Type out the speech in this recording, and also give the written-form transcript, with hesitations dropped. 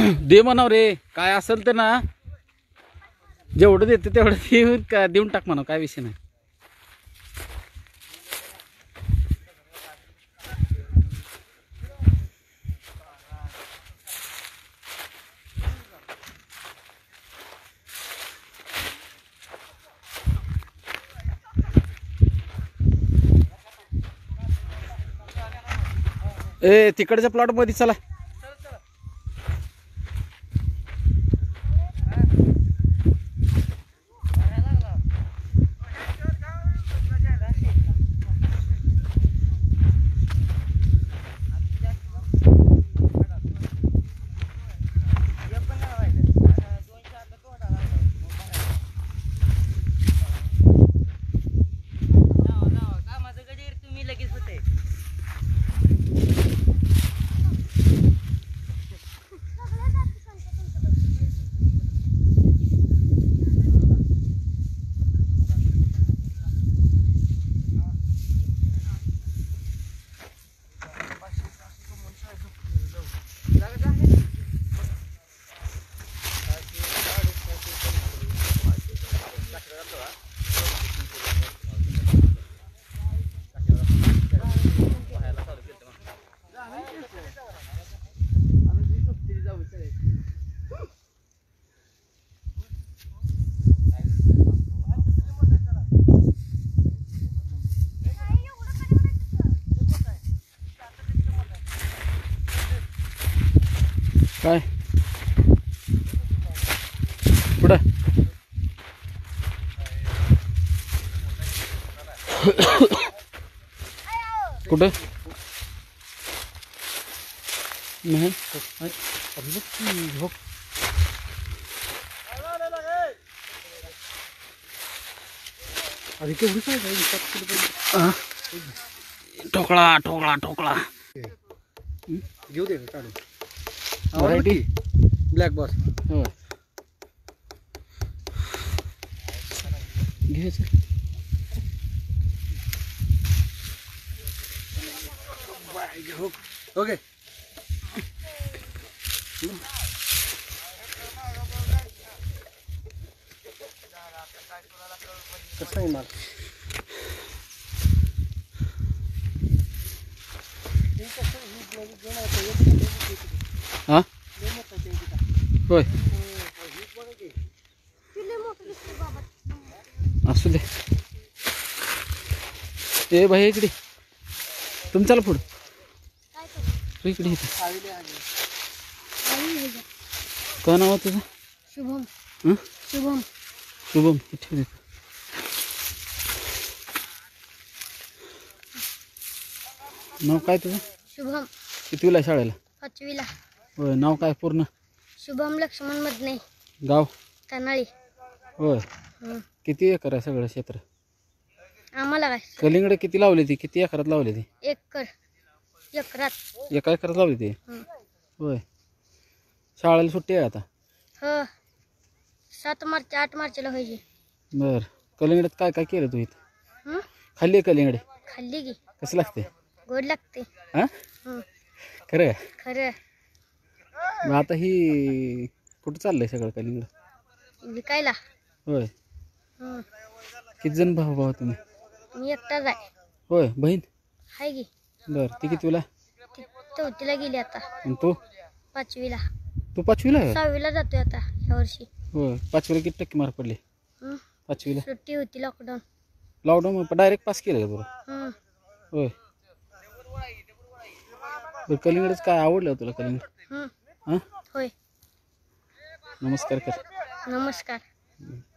दे म्हणाव रे, काय असेल ते ना जेवढं देते तेवढं देऊन टाक म्हणाव, काय विषय नाही. ए तिकडच्या प्लॉट मध्ये चला. काय कुठं कुठं नाही आधी केवढी काय ठोकळा ठोकळा ठोकळा घेऊ दे काढून. व्हरायटी ब्लॅक बॉस हो घ्यायचं. ओके कसं आहे माल हा होय असू दे. ए भाई इकडे तुम्ही चला पुढं इकडे येते. काय नाव आहे तुझं? शुभम. हं? शुभम. शुभम ठेव दे. नाव काय तुझं? शुभम. कितवीला आहे शाळेला? 5वीला. होय. नाव काय पूर्ण? शुभम लक्ष्मण मधने. गाव? तनाळी. होय. हं. किती एकर आहे सगळं क्षेत्र? आम्हाला काय कलिंगड किती लावली ती? किती एकरात लावली ती? एकरात. एका एकरात लावली ती? हं. होय. शाळेला सुट्टी आहे आता? हो 7 मार्च 8 मार्चला व्हायची. बर. कलिंगडात काय काय केलं तू इथं? हं? खाल्ली कलिंगडे? खाल्ली की. कसं लागते? गोड लागते. हा हं. खरं? खरं. मग आता ही कुठं चाललंय सगळं कलिंगड? विकायला. होय. हं. किती जण भाऊ भाऊ तुम्ही? मी एकटाच आहे. होय. बहीण? हाय की. बर. ती कितवीला? ती 4थीला गेली आता. आणि तू? 5वीला. तू 5वीला आहे? 6वीला जातोय आता ह्या वर्षी. होय. 5वीला किती टक्के मार्क पडले? हं. 5वीला सुट्टी होती लॉकडाऊन. लॉकडाऊन डायरेक्ट पास केलं का तुला? हं. होय. बरं कलिंगडच काय आवडलं तुला कलिंगड? हं. हां होय. नमस्कार कर. नमस्कार.